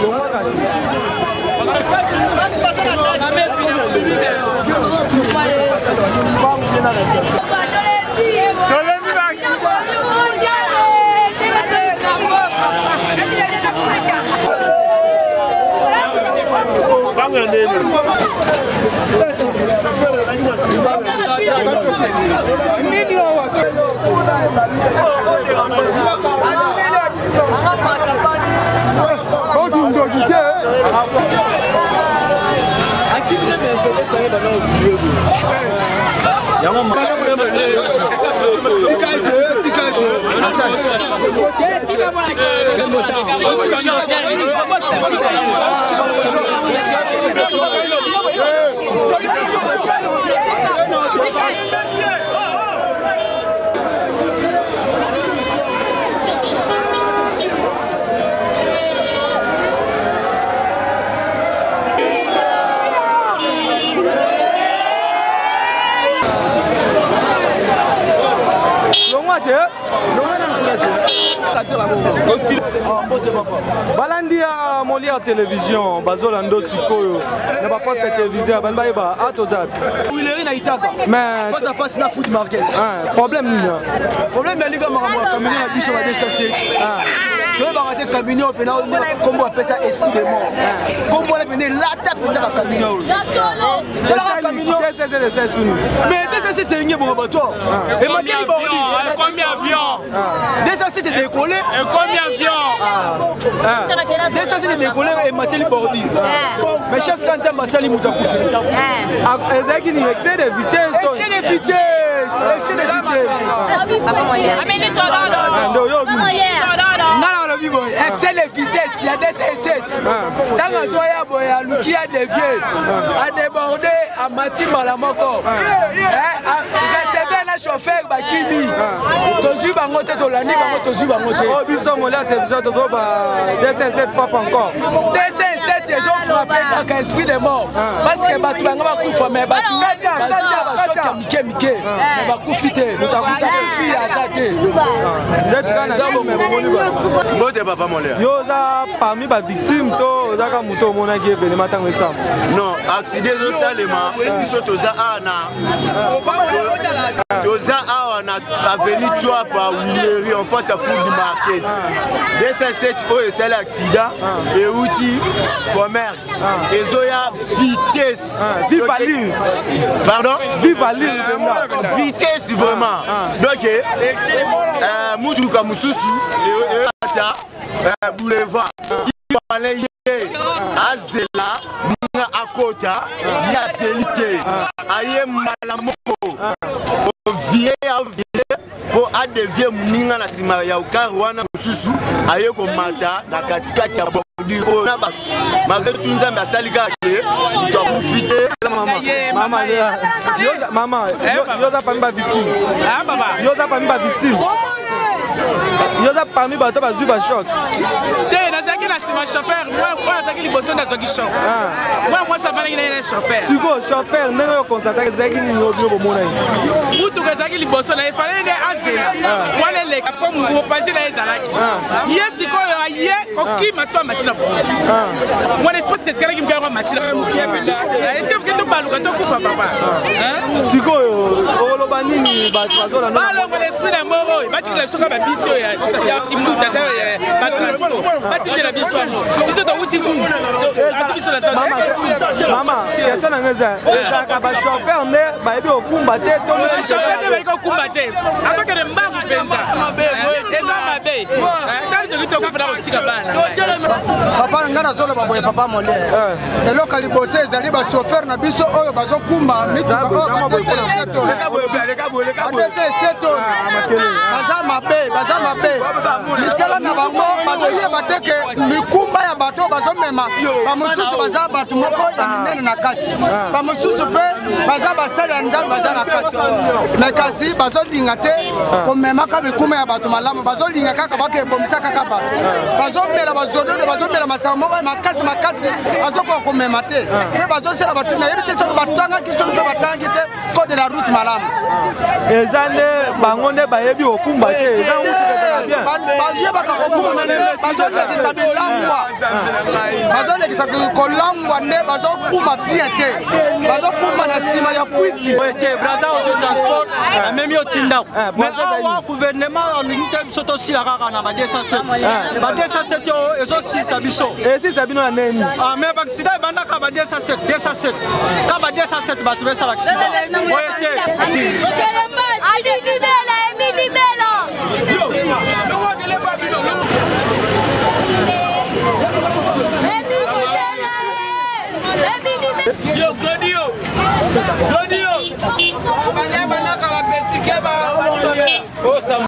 Balandia Molia télévision, Bazolando Sikoyo, n'a pas de télévision, Banbaïba, Atozat. Il est à Itaka. Mais ça passe la food market. Problème, problème, il y a des gars qui ont la bus sur la DSC. Tu vas arrêter le camion, comme on appelle ça, esprit de mort. Comme on appelle la table de la camion. Mais DSC, c'est un bon bateau. Et maintenant, il va dire combien d'avions DSC, c'est décollé. Et combien d'avions DSC, c'est décollé et maintenant, bordi. Mais chaque quand on passe à l'imouta. Excès de vitesse. Excès de vitesse. Excès de vitesse. Excès de vitesse, il y a des essais. Tant que Zoya Boya, Luki a dévié, a débordé à Matima la Moko. Le chauffeur Bakini, Tozu Bangote, Tolani, Tozu Bangote. Oh, Bisson, on a des 7 fois encore. Des 7 ils ont frappé quand esprit de mort. Parce que Batou Bangaba Koufa, mais Batou, Batou, choc à Mike, mais Bakou Fité, fille à Sate. Yoza parmi les victimes, Yoza Mouto Monagi et Benematan Wessam. Non, accident Salema, ils sont aux Ana. Toza a venu tuer par Willery en face à food market. DSC c'est l'accident et outil commerce. Et Zoya vitesse. Vive l'île. Pardon? Vive l'île. Vitesse vraiment. Donc, Moudou Kamoussoussou et Ata boulevard. Azela, Muna Akota, Yazelite, Ayem Malamoko, Vie pour adevie Muna na Simaria au Caruana Mususu, Ayeko Mata, la Katikati ya Bordi, malgré tout ça, mais Salika, il doit profiter. Maman, Yoza pas ma victime. Yoza pas ma victime. Yoza parmi bateau bazuba choc. Nazaki na sima chauffeur, moi nazaki liboso nazaki choc. Moi ça va na chauffeur. Tu go chauffeur neno constater zaki ni obio bomona. Mutu kazaki liboso na ifale ne azela. Wale le kapo mu pati na ezalaki. Yesi ko ye koki masiko matina boti. Moi l'espace c'est kala ki mgaro matina boti. Esi ko to baluka to kufa papa. Siko oloba nini bazola no. Balo mo l'esprit de moro, bati la soka ba bisio ya kimuta ta ba transport. Bati de la bisio mo. Bisio to uti fu. Bisio la ta. Mama, kesa na ngeza. Ezaka ba chauffeur ne ba ebi okumba te to. Chauffeur ne ba iko kumba te. Afaka de mbazu penza. Eza mabe. Tali de to kufuna ko tika bana. Papa ngana zolo baboye papa mole. Telo kalibose ezali ba chauffeur na biso oyo bazokumba mituka oyo baseto. Baza mabe. Misala na bango bazoye bateke mikumba ya bato bazomema. Bamususu baza bato moko ya minene na kati. Bamususu pe baza basali ya nzambe baza na kati. Mais kasi bazolinga te komema ka mikumba ya bato malamu bazolinga kaka bakebomisa kaka bato. Bazomela bazododo bazomela masamo moko makasi bazoko komema te. Pe bazosela bato na yebite soko batanga kiso pe batangi te code de la route malamu. Ezane bango nde bayebi okumba te. bayebaka kokuma nde bazolekisa bilangwa bazolekisa kolangwa nde bazokuma bien te bazokuma na nsima ya kwiti te braza ozo transport amemi otindako mais awa gouvernement alingi te biso tosila kaka na ba 207 ba 207 oyo ezosilisa biso esisa bino ya neni mais baksida ebandaka ba 207 ka ba 207 bato besala kisida oyo te Yo, Claudio! Claudio!